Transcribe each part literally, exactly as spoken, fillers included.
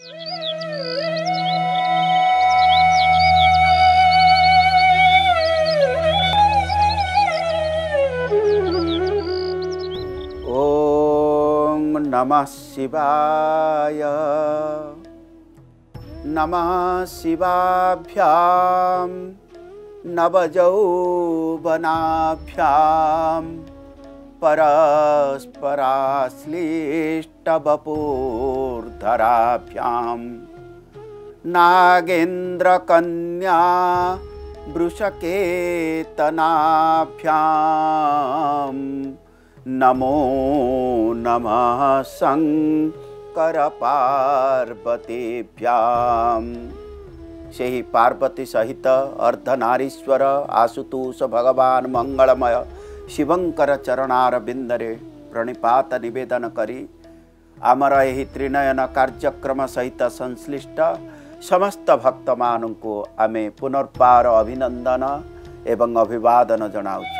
ओम नमः शिवाय। नमः शिवाभ्यां नवयौवनाभ्यां परस्पराश्लिष्टवपुर्धराभ्यां नागेन्द्रकन्या वृषकेतनाभ्यां नमो नमः शंकर पार्वतीभ्यां। से ही पार्वती सहित अर्धनारीश्वर आशुतोष भगवान मंगलमय शिवंकर चरणार बिंदरे प्रणिपात निवेदन करी आमर यही त्रिनयन कार्यक्रम सहित संश्लिष्ट समस्त भक्त मानू को आमे पुनर्बार अभिनंदन एवं अभिवादन जनाउछु।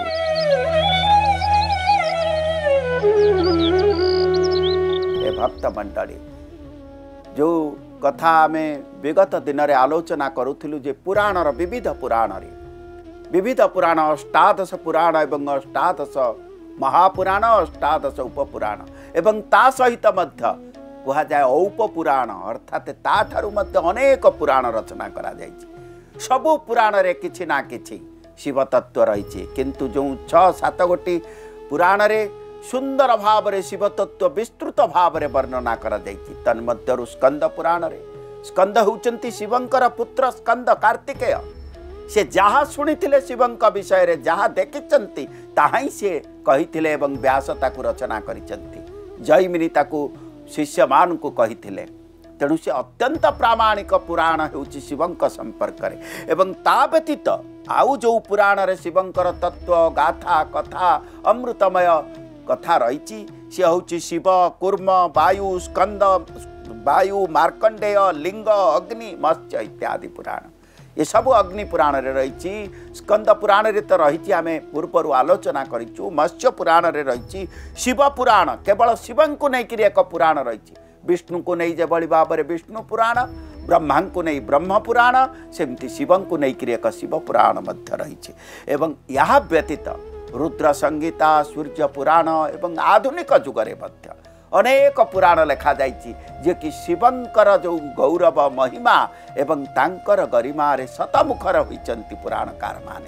ए भक्त मंडली जो कथा आमे विगत दिन रे आलोचना करूथिलु जे पुराणर विविध पुराण रे विविध पुराण अष्टादश पुराण एवं अष्टादश महापुराण अष्टादश उपपुराण एवं ता सहित मध्य कहा जाए औपपुराण अर्थात ता ठारू मध्य अनेक पुराण रचना करा जायछि। सबु पुराण रे किछि ना किछि शिव तत्व रहिछि किंतु जो छह सात गोटी पुराण रे सुंदर भाव रे शिव तत्व विस्तृत भाव रे वर्णना करा जायछि। तन्मध्यरु स्कंद पुराण रे स्कंद होउचंती शिवंकर पुत्र स्कंद कार्तिकेय। से जहाँ शुणिथिले शिवंक विषय रे जहाँ देखिचंती ताहा ही से कहिथिले एवं व्यास ताकु रचना करिचंती। जैमिनी ताकु शिष्य मान को कहिथिले। तेणु से अत्यंत प्रामाणिक पुराण हेउची शिवंक संपर्क रे एवं ता व्यतीत आउ जो पुराण रे शिवंकर तत्व गाथा कथा अमृतमय कथा रही सी हूँ शिव कूर्म वायु स्कंद वायु मार्कंडेय लिंग अग्नि मत्स्य इत्यादि पुराण ये सब अग्नि पुराण रे रही। स्कंद पुराण रे तो रही आम पूर्वर आलोचना करूँ। मत्स्य पुराण रे रही शिव पुराण केवल शिवं को लेकर एक पुराण रही। विष्णु को नहीं जो भाव में विष्णु पुराण ब्रह्मा को नहीं ब्रह्म पुराण सेमती शिवं को लेकर एक शिव पुराण मध्य रही। एवं यह व्यतीत रुद्र संगीता सूर्य पुराण एवं आधुनिक जुगरे मध्य अनेक पुराण लिखा जाइछि जे कि शिवंकर जो गौरव महिमा एवं तांकर गरिमा रे शतमुखर होइचंती पुराणकार माने।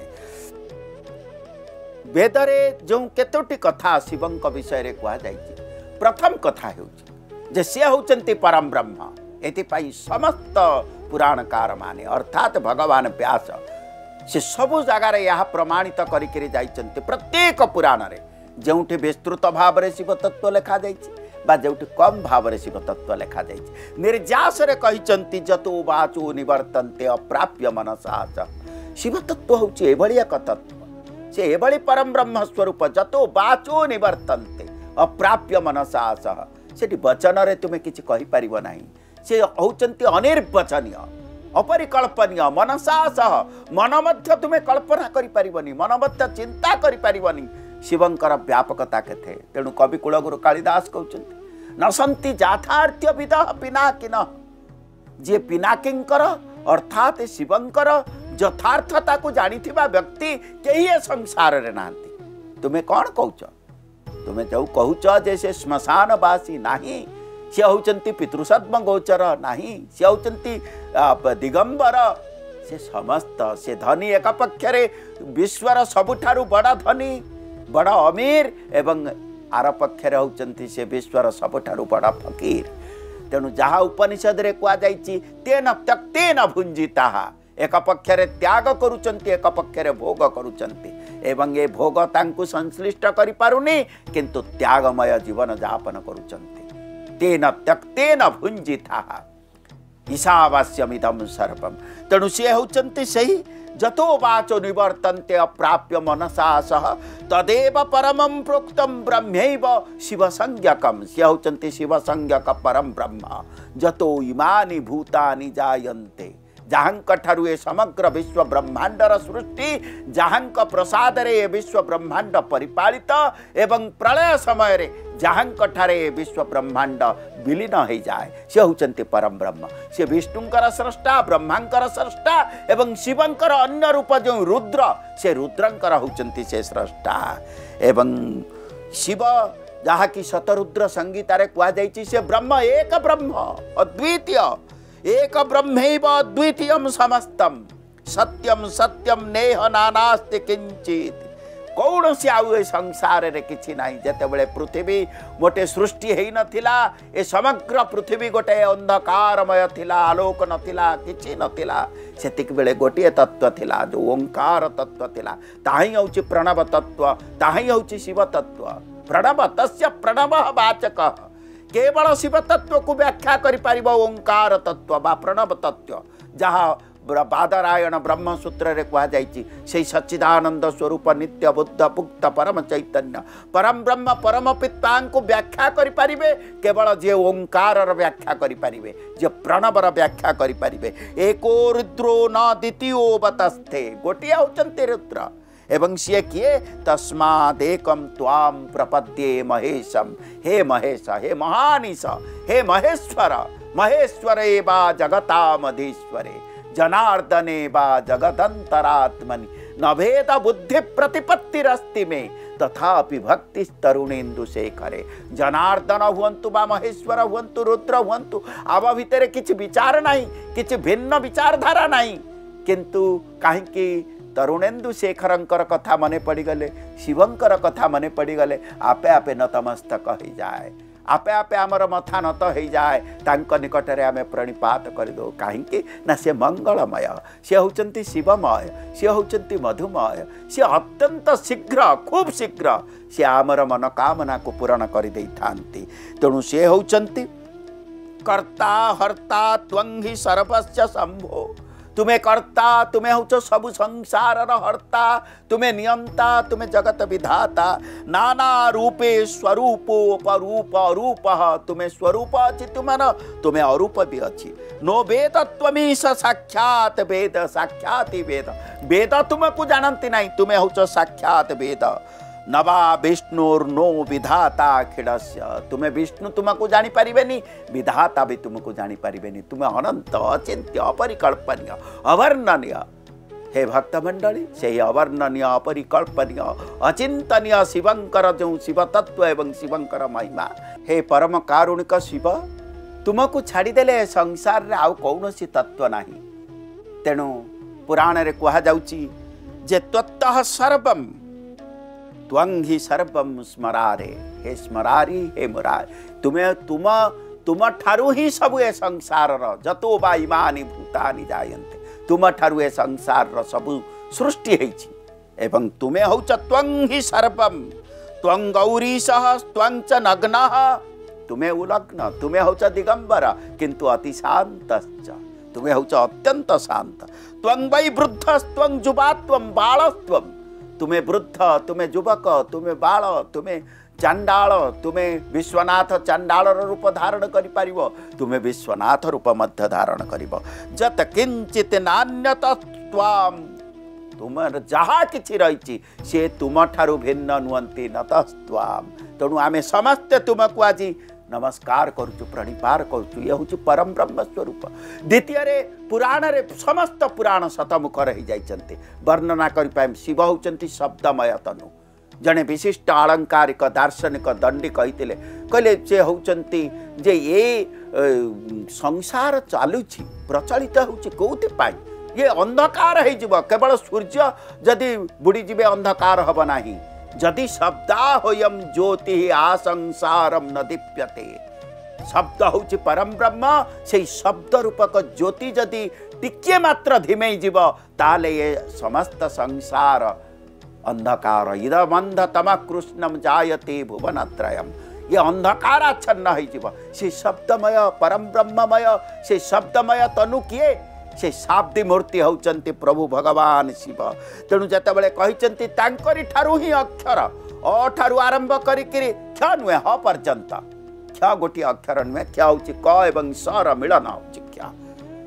वेदरे जो केतोटी कथा शिवंक विषय रे कहा जाइछि प्रथम कथा हेउछि जे से होउचंती परम ब्रह्म। एतिपाई समस्त पुराणकार माने अर्थात भगवान व्यास से सबु जगार यह प्रमाणित करिके जाइचंती। प्रत्येक पुराण रे जोंठे विस्तृत भाव रे शिव तत्व लिखा जाइछि बा जोंठे कम भाव रे शिव तत्व लिखा जाइछि। निर्जास रे कहिचंती जतो वाचो निवर्तन्ते अप्राप्य मनसा च। शिव तत्व होछि एभଳି एक तत्व से एभଳି परम ब्रह्म स्वरूप जतो वाचो निवर्तन्ते अप्राप्य मनसा च। सेठी वचन रे तुमे किछि कहि परिबो नाही। से होचंती अनिर्वचनीय अपरिकल्पनीय मनसा सह मन मध्य तुम्हें कल्पना करि परिबनी मन मध्य चिंता करि परिबनी शिवंकर व्यापकता केथे। तेणु कवि कुलगुरु कालिदास कहउचंती न सन्ति जाथार्थ्य विदः पिनाकिन। जे पिनाकिंकर अर्थात शिवंकर यथार्थता को जानिथिबा व्यक्ति केही संसार रे नांती। तुम्हें कौन कहउच तुम्हें जो कहउच जे से श्मशानवासी नाही सी होचंती पितृसत्म गोचर नाही सी होचंती दिगंबर से समस्त से धनी एक पक्षरे विश्वर सबुठारु बड़ा धनी बड़ा अमीर एवं आर पक्षरे होचंती से विश्वर सबुठारु बड़ा फकीर। तेणु जहाँ उपनिषद रे कहा जाइछि तेन त्यक्तेन भुंजिता एक पक्षरे त्याग करुचंती एक पक्षरे भोग करुचंती एवं ये भोग तांकु संश्लिष्ट करि पारुनी किंतु त्यागमय जीवन यापन करुचंती। तेन त्यक्तेन भुंजिता ईशावास्यमिदं सर्वं। तेणु सी होचंती सही जतो वाचो निवर्तन्ते अप्राप्य मनसा सह तदेव परमं प्रोक्तं ब्रह्मैव शिवसंज्ञकं। सी होचंती शिवसंज्ञक परम ब्रह्म जतो इमानि भूतानि जायन्ते जहाँक ठारू ए समग्र विश्व ब्रह्मांडर सृष्टि जहाँक प्रसाद रे विश्व ब्रह्मांड परिपालित एवं प्रलय समय रे जहाँक ठारे विश्व ब्रह्मांड विलीन हो जाए से होचंती परम ब्रह्म से विष्णुंकर स्रष्टा ब्रह्मांकर स्रष्टा एवं शिवंकर अन्य रूप जो रुद्र से रुद्रंकर होचंती से स्रष्टा एवं शिव जहाँ की शतरुद्र संगीतारे कुआ जाइछि से ब्रह्म एक ब्रह्म अद्वितीय एक ब्रह्मैव अद्वितीयम समस्तम सत्यम सत्यम नेह नानास्ति किंचित कौन सी आउ ए संसार रे किछि नाही जते बेले पृथ्वी गोटे सृष्टि हेई नथिला ए समग्र पृथ्वी गोटे अंधकारमय थिला आलोक नथिला किछि नथिला सेतिक बेले गोटे तत्व थिला जो ओंकार तत्व थिला ताही होछि प्रणव तत्व ताही होछि शिव तत्व प्रणव तस्य प्रणव वाचक केवल शिव तत्व को व्याख्या करि परिबो ओंकार तत्व बा प्रणव तत्व जहाँ बादरायण ब्रह्म सूत्र रे कहा जाइछि से सच्चिदानंद स्वरूप नित्य बुद्ध पुक्त परम चैतन्य परम ब्रह्म परम पिता को व्याख्या करि परिबे केवल जे ओंकार र व्याख्या करि परिबे जे प्रणव र व्याख्या करि परिबे एको रुद्रो न द्वितीयो बतस्थे गोटिया होचंते रुद्र एवं सी किए तस्मादेकम त्वाम प्रपद्ये महेशम हे महेश हे महानीश हे महेश्वर महेश्वर एवा जगतामधीश्वरे जनार्दने बा जगदंतरात्मनि न भेद बुद्धि प्रतिपत्तिरस्ति में तथापि भक्ति तरुणेन्दु शेखरे जनार्दन हुंतु बा महेश्वर हुंतु रुद्र हुंतु आवा भितर किछि विचार नाही किछि भिन्न विचारधारा नाही किंतु काहेकि तरुणेन्दु शेखरंकर कथा मने पड़ी गले शिवंकर कथा मने पड़ी गले आपे आपे नतमस्तक हो जाए आपे आपे आमर मथा नत हो जाए तांक निकटरे आमे प्रणिपात कर दो कहीं ना से मंगलमय सी होचंती शिवमय सी होचंती मधुमय सी अत्यंत शीघ्र खूब शीघ्र सी आमर मनोकामना को पूरण कर दे थांती तेणु से होचंती कर्ता हर्ता त्वं हि सर्वस्य शंभो तुम्हें कर्ता तुम्हें होच सबु संसार हर्ता तुम्हें नियंता तुम्हें जगत विधाता नाना रूपे स्वरूपोपरूप अरूप तुम्हें स्वरूप अच्छी तुम्हें तुम्हें अरूप भी अच्छी नो वेद त्वमीश साक्षात वेद साक्षात वेद वेद तुमको जानती नहीं तुम्हें होच साक्षात वेद नवा विष्णुर्नो विधाता खिड़स्य तुम्हें विष्णु तुमको जानी पारिबेनी विधाता भी तुमको जानी पारिबेनी तुम्हें अनंत अचिंत्य अपरिकल्पनीय अवर्णनीय हे भक्त मंडली से अवर्णनीय अपरिकल्पनीय अचिंतनीय शिवंकर जो शिव तत्व एवं शिवंकर महिमा हे परम कारुणिक शिव तुमको छाड़ीदेले संसार रे आउ कौनसी तत्व नाही तेणु पुराण रे कहा जाउची जे त्वत्तः सर्वम त्वं हि सर्वम स्मरारे हे स्मरारी हे मुरारी तुम्हें तुम तुम ठारू ही सब ए संसार जतो बा इमानि भूतानि जायन्ते तुम ठारू ए संसार सबु सृष्टि हेछि एवं तुम्हें होच त्वं हि सर्वम त्वं गौरीशः त्वं च नग्नः तुम्हें उलग्न तुम्हें होच दिगंबर किंतु अति शान्तश्च तुम्हें होच अत्यंत शांत त्वं वै वृद्धस्त्वं जुवात्वं बालस्त्वं तुम्हें वृद्ध तुम्हें युवक तुम्हें बाल तुम्हें चांडाल तुम्हें विश्वनाथ चांडाल रूप धारण करि परिबो तुम्हें विश्वनाथ रूप मध्य धारण करिबो जत किंचित नान्यत त्वाम तुम जहा किछि रहिछि से तुम ठारू भिन्न नुहंती नतस्त्वाम तेणु आमे समस्ते तुमको आज नमस्कार करुचु प्रणिपार करुचु ये हूँ परम ब्रह्म स्वरूप द्वितीय रे पुराण रे समस्त पुराण शतमुख रही जाइछन्ते वर्णना करि पाइम शिव होचन्ती शब्दमय तनु जने विशिष्ट अलंकारिक दार्शनिक दंडी कहितिले कहले से होचन्ती जे ये संसार चालुछि प्रचलित होछि कोउति पाई ये अंधकार हे जिवो केवल सूर्य जदि बुड़ी जिवे अंधकार हब नाही जदि शब्दाहोयम ज्योति आसंसारम न दीप्यते शब्द होछि परम ब्रह्म से शब्द रूपक ज्योति जदि टिके मात्र धिमे जीव ताले ये समस्त संसार अंधकार इदमंध तम कृष्णम जायते भुवनत्रयम ये अंधकाराच्छन्न हो जीव से शब्दमय परम ब्रह्ममय से शब्दमय तनु किए से शाब्दी मूर्ति होचंती प्रभु भगवान शिव तेणु जितेबाला कहते तांकरी ठारू ही अक्षर अ ठारू आरंभ करी क्ष नुहे ह पर्यंत क्ष गोटे अक्षर नुहे क्ष हूँ क एवं सर मिलन हूँ क्ष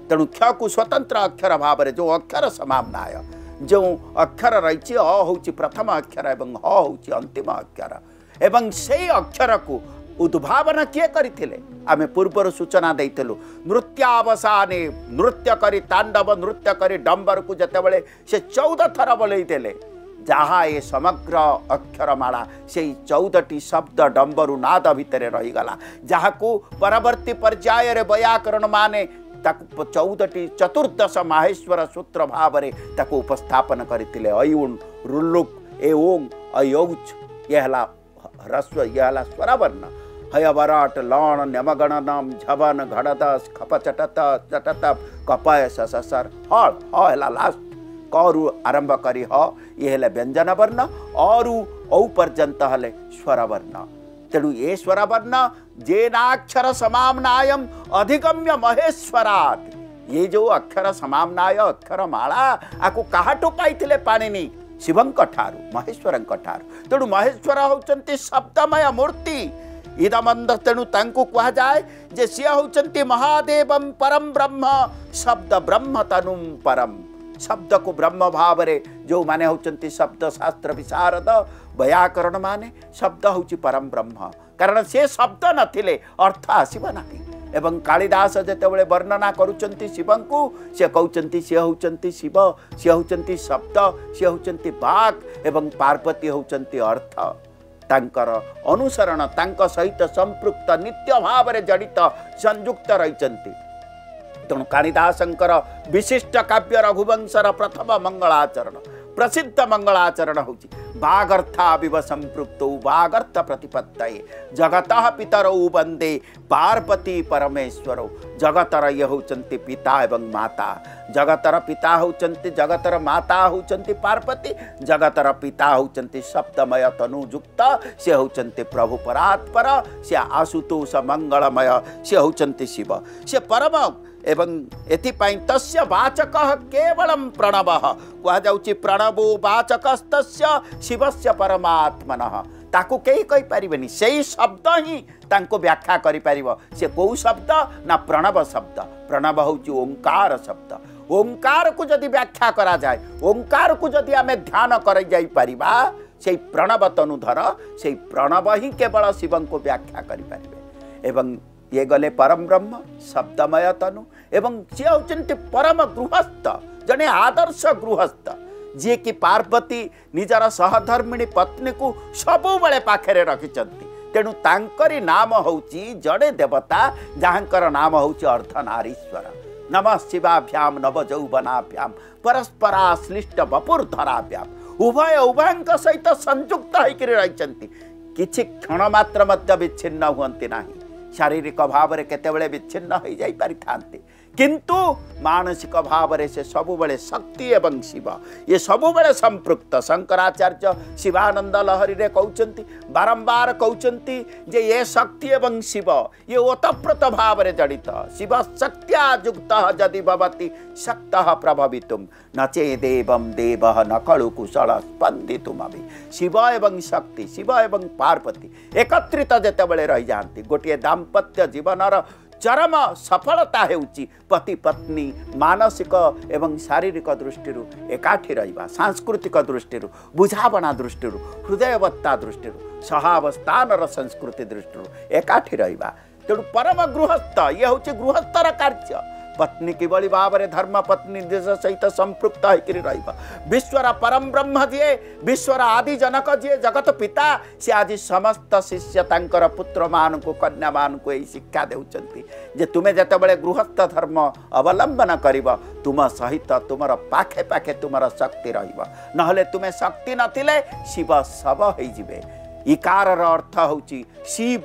तेणु क्ष को स्वतंत्र अक्षर भाव में जो अक्षर समाम्नाय जो अक्षर रही अ हूँ प्रथम अक्षर एवं ह हूँ अंतिम अक्षर एवं से अक्षर को उद्भावना किए करथिले आमे पूर्वर सूचना देइतलु नृत्यावसाने नृत्य करी तांडव नृत्य करी डंबर को जतेबेले से चौदह थर बोलई देले जहाँ ये समग्र अक्षरमाला से चौदह टी शब्द डंबरु नाद भितर रहीगला जहाँ को परवर्ती पर्याय रे व्याकरण माने ताकु चौदह टी चतुर्दश माहेश्वर सूत्र भाव में ताकु उपस्थापन करथिले अयुण रुल्लुक ए ओं अयौच यहला ह्रस्व यहला स्वरवर्ण हयवराट लण न्यमगणनम झवन घड़दस खप चटत चटत कपय ससर हल हला लास्ट करु आरंभ करी ह ये हेले व्यंजन वर्ण और औ पर्यंत हेले स्वर वर्ण तेणु ये स्वर वर्ण जेनाक्षर समाम्नायम अधिगम्य महेश्वरात् ये जो अक्षर समाम्नाय अक्षर माला आकु काहाटू पाइथिले पाणिनि शिवंक ठारू महेश्वरंक ठारू तेणु महेश्वर होचंती शब्दमय मूर्ति इदमंद तेणु तांको कहा जाए जे सी होचंती महादेवम परम ब्रह्म शब्द ब्रह्म तनुम परम शब्द को ब्रह्म भाव रे जो माने होचंती शब्द शास्त्र विशारद व्याकरण माने शब्द होची परम ब्रह्म कारण से शब्द नथिले अर्थ आसीबा नाही एवं कालिदास जेतेबेले वर्णना करूचंती शिवं को से कहउचंती से होचंती शिव से होचंती शब्द से होचंती वाक एवं पार्वती होचंती अर्थ तांकर अनुसरण तांक सहित संपृक्त नित्य भाव में जड़ित संयुक्त रहिचंती तेणु कालिदासंकर विशिष्ट काव्य रघुवंशर प्रथम मंगलाचरण प्रसिद्ध मंगलाचरण होची बागर्थाविव संपृक्तौ बागर्थ प्रतिपत्तये जगतः पितरौ वंदे पार्वती परमेश्वरौ जगतर ये होचंती पिता एवं माता जगतर पिता होचंती जगतर माता होचंती पार्वती जगतर पिता होचंती शब्दमय तनुयुक्त से होचंती प्रभु परात्पर से आशुतोष मंगलमय से होचंती शिव से परम एवं एथिपाई तस्य वाचक केवलम प्रणव कह जाउची प्रणवो वाचकस्तस्य शिवस्य परमात्मनः ताकू कई कहि परिबेनी सेही शब्द ही तांको व्याख्या करि परिबो से को शब्द ना प्रणव शब्द प्रणव होची ओंकार शब्द ओंकार को जदि व्याख्या करा जाए ओंकार को जदि आमे ध्यान कर जाई परिबा से प्रणव तनुधर से प्रणव ही केवल शिवं को व्याख्या करि परिबे एवं ये गले परम ब्रह्म शब्दमय तनु एवं सी होचंती परम गृहस्थ जने आदर्श गृहस्थ जी कि पार्वती निजर सहधर्मिणी पत्नी को सबु बेले पाखरे रखिचंती तेणु तांकरी नाम होची जड़े देवता जहाँकर नाम होची अर्धनारीश्वर नमः शिवाभ्याम नव जौवनाभ्याम परस्पराश्लिष्ट वपुर्धराभ्याम उभय उभयंक सहित संयुक्त होकर रहिचंती किछि क्षण मात्र मध्य विच्छिन्न हुअंती नाही शारीरिक भाव में केतेबेले विच्छिन्न हो जाई पारि थांते किंतु मानसिक भाव में से सबुबले शक्ति एवं शिव ये सबुबले संपृक्त शंकराचार्य शिवानंद लहरी रे कहउचंती बारंबार कहउचंती जे ये शक्ति एवं शिव ये ओतप्रोत भाव में जड़ित शिव शक्त्या युक्त यदि भवति शक्तः प्रभवितुम नचे देवम देवः न खलु कुशल स्पंदितुमपि शिव एवं शक्ति शिव एवं पार्वती एकत्रित जेतेबेले रही जाती गोटे दाम्पत्य जीवनर चरम सफलता हेउची पति पत्नी मानसिक एवं शारीरिक दृष्टि एकाठी रहिबा सांस्कृतिक दृष्टि बुझावना दृष्टि हृदयवत्ता दृष्टि सहावस्थान संस्कृति दृष्टि एकाठी रहिबा तेणु परम गृहस्थ ये होची गृहस्थर कार्य पत्नी किभली भाव में धर्म पत्नी देश सहित संपृक्त होकर रहिबा विश्वर परम ब्रह्म जी विश्वर आदि जनक जी जगत पिता से आज समस्त शिष्य तांकर पुत्र मान को कन्या मान को यही शिक्षा देउचंती जे तुमे जतेबेले गृहस्थ धर्म अवलंबन करिबा तुम सहित तुमर पाखे पाखे तुमर शक्ति रहिबा नहले तुमे शक्ति नथिले शिव सब होई जिवे इकार अर्थ होची शिव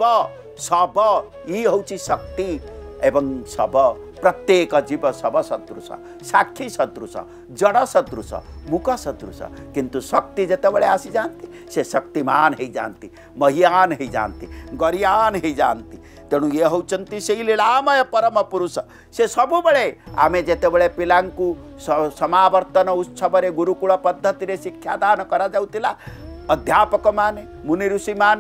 सब ई होची शक्ति एवं सब प्रत्येक जीव सब सदृश साक्षी सदृश जड़ सदृश मुख सदृश किंतु शक्ति जेतेबेले आसी जाती से शक्तिमान हो जाती महियान हो जाती गरियान हो जाती तेणु ये होचंती से लीलामय परम पुरुष से सबुबले आमे जेतेबेले पिलांकु समावर्तन उत्सव रे गुरुकुल पद्धति रे शिक्षादान करा जाउतिला अध्यापक माने मुनि ऋषि माने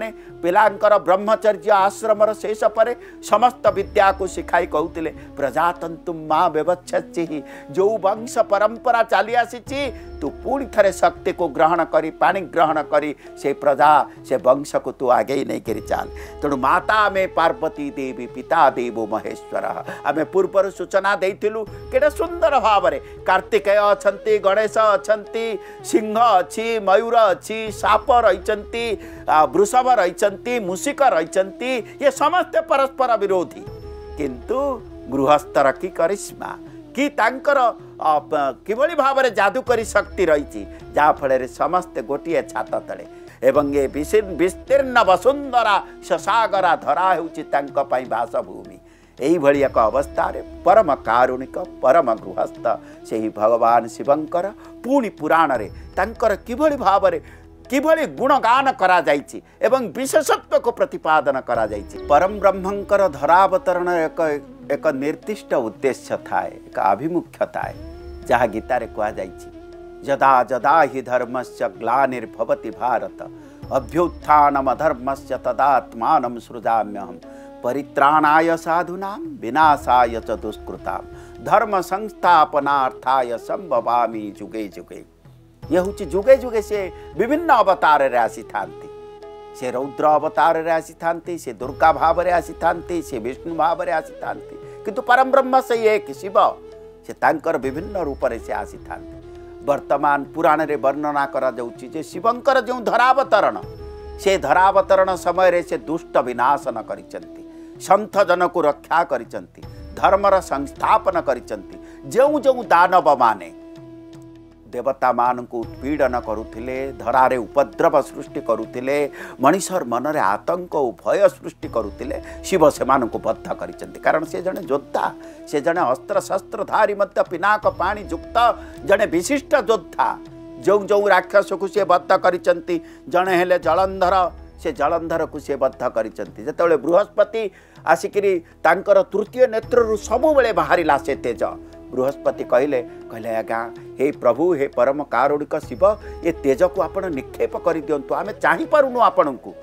पिलांकर ब्रह्मचर्य आश्रमर शेष पर समस्त विद्या को शिखाई कहते प्रजातंतु माँ व्यवच्छि जो वंश परंपरा चली आसी तू पुणी थे शक्ति को ग्रहण करी पानी ग्रहण करी से प्रजा से वंश को तू आगे नहीं करी चाल तेणु माता में पार्वती देवी पिता देवो महेश्वर आम पूर्व सूचना देलु केटे सुंदर भाव में कार्तिकेय अच्छा गणेश अच्छा सिंह अच्छी मयूर अच्छी साप रही वृषभ रही मूषिक रही ये समस्ते परस्पर विरोधी किंतु गृहस्थर की करिश्मा कि तांकर किभली भाव में जादुकरी शक्ति रही जहाँफल समस्ते गोटे छात तले एवं ये विस्तीर्ण वसुंधरा ससागरा धरा होपाई बासभूमि यही भली एक अवस्था परम कारुणिक परम गृहस्थ से ही भगवान शिवंकर पुणी पुराण रे तांकर किभली भाव में किभली गुणगान करा जाइछि एवं विशेषत्व को प्रतिपादन करा जाइछि परम ब्रह्मंकर धरावतरण एक एक निर्दिष्ट उद्देश्य थाए एक आभिमुख्य थाए जहाँ गीता रे कहा जाइछि यदा यदा हि धर्मस्य ग्लानिर्भवति भारत अभ्युत्थानम अधर्मस्य तदात्मानं सृजाम्यहम् परित्राणाय साधूनां विनाशाय च दुष्कृतां धर्म संस्थापनार्थाय संभवामि जुगे जुगे ये हूँ जुगे जुगे से विभिन्न अवतार रे आसी थांती से रौद्र अवतार रे आसी थांती से दुर्गा भाव रे आसी थांती से विष्णु भाव रे आसी थांती किंतु परम ब्रह्म से एक शिव से तांकर विभिन्न रूप से आसी थांती वर्तमान पुराण रे वर्णना करा जाउची जे शिवंकर जो धरावतरण से धरावतरण समय रे से दुष्ट विनाशन करिसंती संथ जन को रक्षा करिसंती धर्मर संस्थापन करिसंती जो जो दानव माने देवता मान को उत्पीड़न करुथिले धरारे उपद्रव सृष्टि करुथिले मनीषर मनरे आतंक और भय सृष्टि करुथिले शिव से मान को बद्ध करिसंती कारण से जने योद्धा से जने अस्त्र शस्त्रधारी मध्य पिनाक पानी युक्त जने विशिष्ट योद्धा जो जो राक्षस को से बद्ध करिसंती जने हेले जलंधर से जलंधर को से बद्ध करिसंती जेतेबेले बृहस्पति आसिकरी तांकर तृतीय नेत्रु सबु बेले बाहरिला से तेज बृहस्पति कहले कहले आज्ञा हे प्रभु हे परम कारुणिक शिव ये तेज को आपण निक्षेप कर दिंतु आम चाहपारूनु आपण को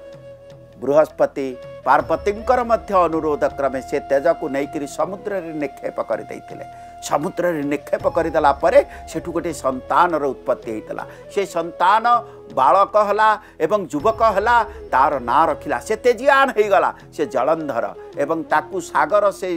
बृहस्पति पार्वतींकर मध्य अनुरोध क्रमे से तेज को लेकर समुद्र रे निक्षेप कर देइथिले समुद्र रे निक्षेप करदेला परे सेठु गोटे संतान उत्पत्ति होता से संतान बालक हला एवं युवक हला तार ना रखिला से तेजियान हो गला से जलंधर एवं ताकू सागर से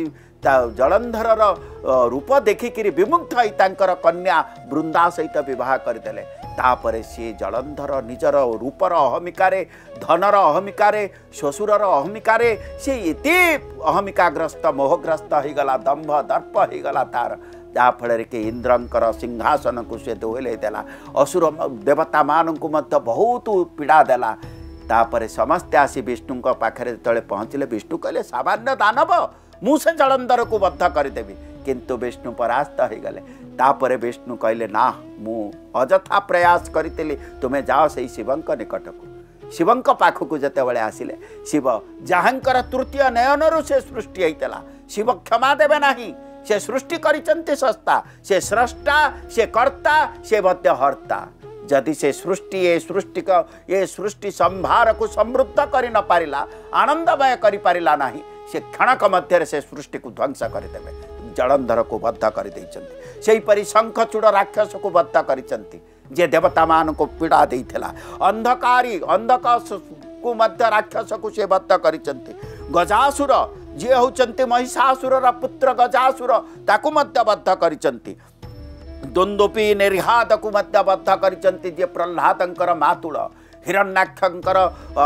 जलंधर रूप देखिक विमुग्ध होई तांकर कन्या वृंदा सहित विवाह करदेले तापरे सी जलंधर निजर रूपर अहमिकारे धनर अहमिकारे श्वशुरर अहमिकारे सी इति अहमिकाग्रस्त मोहग्रस्त हो गला दंभ दर्प हो गला तार जहाँफल कि इंद्रंकर सिंहासन को से दोहले देला असुर देवता मान को मध्य बहुत पीड़ा देला तापरे समस्ते आसी विष्णु पाखे जो पहुँचले विष्णु कहले सामान्य दानव मुझे जलंधर को बद्ध करदेवी किंतु विष्णु परास्त हो गले तापरे विष्णु कहले ना मु अजथा प्रयास करी तुम्हें जाओ से शिवंक निकट को शिवंक पाखक जिते आसिले शिव जहाँकर तृतीय नयन से सृष्टि होता शिव क्षमा देवे नहीं से सृष्टि करिसंते सस्ता से स्रष्टा से कर्ता से मध्य हर्ता जदि से सृष्टि ये सृष्टि का ये सृष्टि संभार को समृद्ध करि न पारिला आनंदमय करि पारिला नहीं से क्षणक मध्य से सृष्टि को ध्वंस करदेवे जलंधर को बद्ध कर सेहीपरि शंखचूड़ राक्षस को बद्ध करिसंती जे देवता मान को पीड़ा देइथिला अंधकारी अंधक को मध्य राक्षस को से बद्ध करिसंती गजासुर जे होचंती महिषासुर पुत्र गजासुर ताकू मध्य बद्ध करिसंती द्वंद्वपी निर्हाद को मध्य बद्ध करिसंती जे प्रह्लादंकर मातुल हिरण्याक्षंकर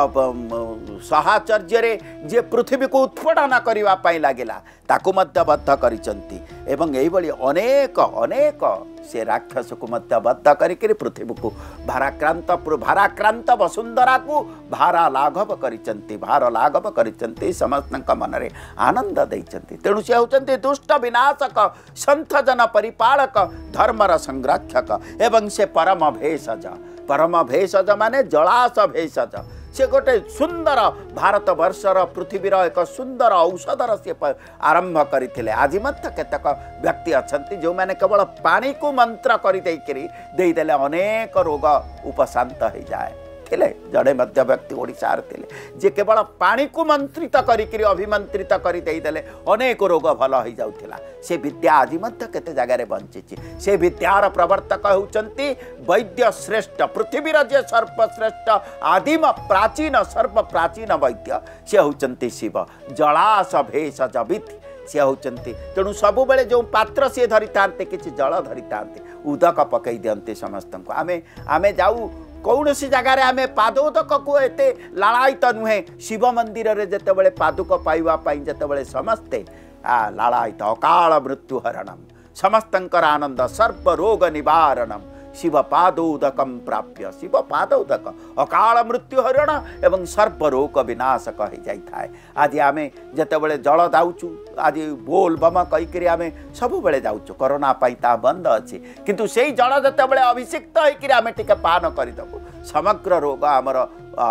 साहचर्य जे पृथ्वी को उत्फुटन करने लगिला ताकू मध्य बद्ध करिसंती एवं एभली अनेक अनेक से राक्षस को मध्य बद्ध करिके पृथ्वी को भाराक्रांत भाराक्रांत वसुंधरा को भारा लाघव करिसंती भार लाघव करिसंती समस्त मन रे आनंद दैचंती तेणु से होचंती दुष्ट विनाशक संथ जन परिपालक धर्मर संरक्षक एवं से परम भेषज परम भेषज माने जलास भेषज से गोटे सुंदर भारत वर्षर पृथ्वीर एक सुंदर औषधर से आरंभ करते आज मत केतक व्यक्ति अच्छा जो मैंने केवल पानी को मंत्र करदेले अनेक रोग उपशांत हो जाए थिले जड़े मध्य व्यक्ति ओडिशार थिले जे केवल पानी को मंत्रित करिकरी अभिमंत्रित करि देई देले अनेक रोग भल हो जाउथिला से विद्या आज मध्य केते जगह रे बंचिछि से विद्यार प्रवर्तक होउचंती वैद्य श्रेष्ठ पृथ्वीर जे सर्वश्रेष्ठ आदिम प्राचीन सर्व प्राचीन वैद्य से होउचंती शिव जलास भेष जबित सी होती तेणु सब बेले जो पात्र सी धरी था किसी जल धरी था उदक पकई दिंते समस्त को आम आम जाऊ कौन सी जगार आम पादोदक को एत लालायित नुहे शिव मंदिर में जिते पादुक पाइबापी जिते समस्ते आ लालायित अकाल मृत्युहरणम समस्तंकर आनंद सर्वरोग निवारणम शिव पादोदकम प्राप्य शिव पादोदक अकाल मृत्युहरण एवं सर्वरोग विनाशक हो जाए। आज आम जिते जल दाऊचु आज बोल बम कहीकि आम सब बेले जाऊँ कोरोना ता बंद अच्छी किंतु से जल जिते अभिषिक्त होकर आम टे पान करदेबू समग्र रोग आमर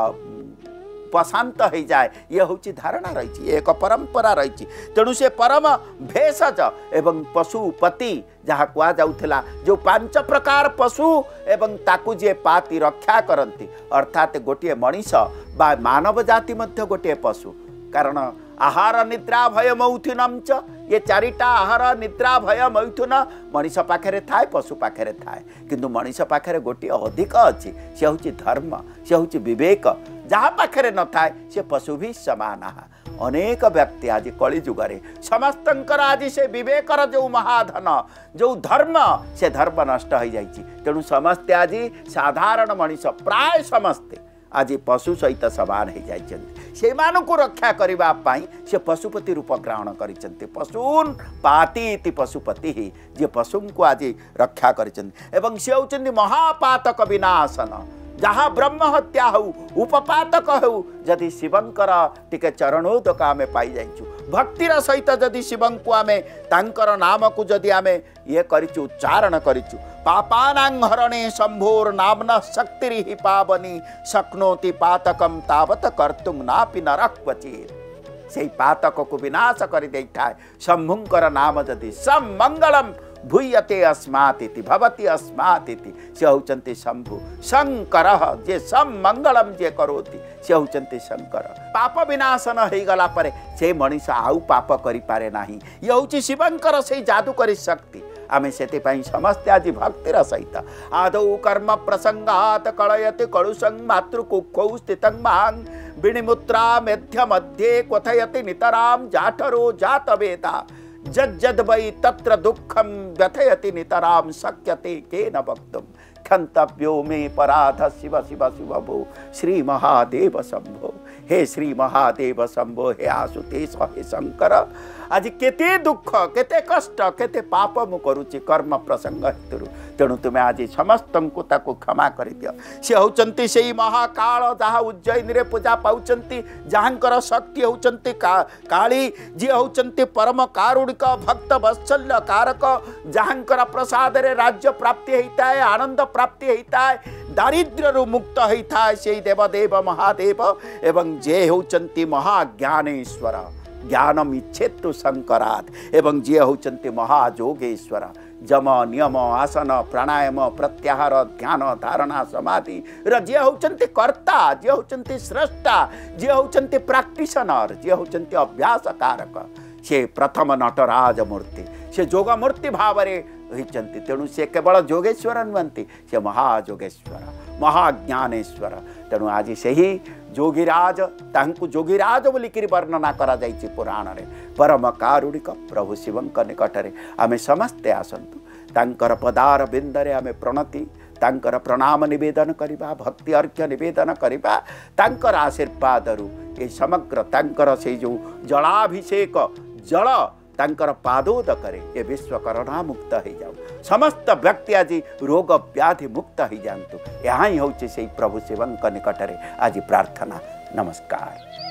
उपशांत हो जाए ये हूँ धारणा रही एक परंपरा रही तेणु से परम भेषज एवं पशुपति जहाँ कह जाऊला जो पांच प्रकार पशु एवं ताकू जे पाती रक्षा करती अर्थात गोटे मनीष बा मानव जाति मध्य गोटे पशु कारण आहार निद्रा भय मैथुनम च ये चारिटा आहार निद्रा भय मैथुन मनीष पाखे थाए पशु पाखे थाए किंतु मनीष पाखे गोटे अधिक अच्छी सी हूँ धर्म सी हूँ विवेक जहाँ पाखे न थाए से पशु भी समान अनेक व्यक्ति आज कली जुगे समस्तंकर आज से विवेकर जो महाधन जो धर्म से धर्म नष्ट हो जाइए तेणु समस्ते आज साधारण मनीष प्राय समस्ते आज पशु सहित समान हो जाइए को रक्षा करने से पशुपति रूप ग्रहण कर पशून पाती इति पशुपति ही जे पशु को आज रक्षा कर से होती महापातक विनाशन जहाँ ब्रह्म हत्या हो उपपातक हो जदि शिवंकर टिके चरणोदक आम पाई जाइचु भक्तिर सहित जदि शिवं को आम तांकर नाम को जदि आम ये करिचु उच्चारण करिचु पापानां हरणे शंभोर नामना शक्ति पावनी शक्नोति पातकम तावत कर्तुम नापि नरः क्वचित् से पातक को विनाश कर देता शंभुंकर नाम जदि समंगलम भूयते अस्मात् इति भवति अस्मात् इति से होचंती शंभु शंकर जे समंगलम जे करोति से होचंती शंकर पाप विनाशन हो गला परे से मनीष आउ पाप करि पारे नाही ये होची शिवंकर से जादूकरी शक्ति आमे सेते पई समस्त आज भक्तिर सहित आदौ कर्म प्रसंगात कलयति कलुषं मातृकुक्षौ स्थितं मां विनिमुत्रा मध्य मध्ये कथयति नितराम जाठरो जातवेदा जज्जद वै तत्र दुखम व्यथयति नितराम शक्यते केन वक्तुम क्षंतव्यो मे पराध शिव शिव शिव भो श्री महादेव शंभो हे श्री महादेव शंभो हे आशुतेश हे शंकर आज केते दुख केते कष्ट केते पाप मु करुची कर्म प्रसंग हेतु तेणु तुम्हें आज समस्त को ताको क्षमा कर दियो से होचंती से महाकाल जहाँ उज्जैन रे पूजा पाउचंती जहाँकर शक्ति होचंती का, काली जी होचंती परम कारुणिक भक्त वत्सल्य कारक जहाँकर प्रसाद रे राज्य प्राप्ति होता है आनंद प्राप्ति होता है दारिद्र्य रु मुक्त होता है से देवदेव महादेव एवं जे होचंती महाज्ञानेश्वर ज्ञानम इच्छेतु शंकरात् एवं जे होचंती महाजोगेश्वर जम नियम आसन प्राणायाम प्रत्याहार ध्यान धारणा समाधि जे होचंती कर्ता जे होचंती स्रष्टा जे होचंती प्रैक्टिशनर जे होचंती अभ्यास कारक से प्रथम नटराज मूर्ति से जोग मूर्ति भाव होती तेणु से केवल जोगेश्वर नुहति से महाजोगेश्वर महाज्ञानेश्वर तेणु आज से ही जोगीराज तांकु जोगीराज बोलिकी वर्णना करा जाइछि पुराण रे परम कारुणिक प्रभु शिवंक निकटरे आमे समस्ते आसंतु तांकर पदार बिंदरे आमे प्रणति तांकर प्रणाम निवेदन करिबा भक्ति अर्घ्य निवेदन करिबा तांकर आशीर्वाद रु ए समग्र तांकर से जो जलाभिषेक जल तांकर पादोदकरे ये विश्व करोना मुक्त हो जाऊ समस्त व्यक्ति आज रोग व्याधि मुक्त हो जातु यहाँ ही हूँ से प्रभु शिवंक निकटरे आज प्रार्थना नमस्कार।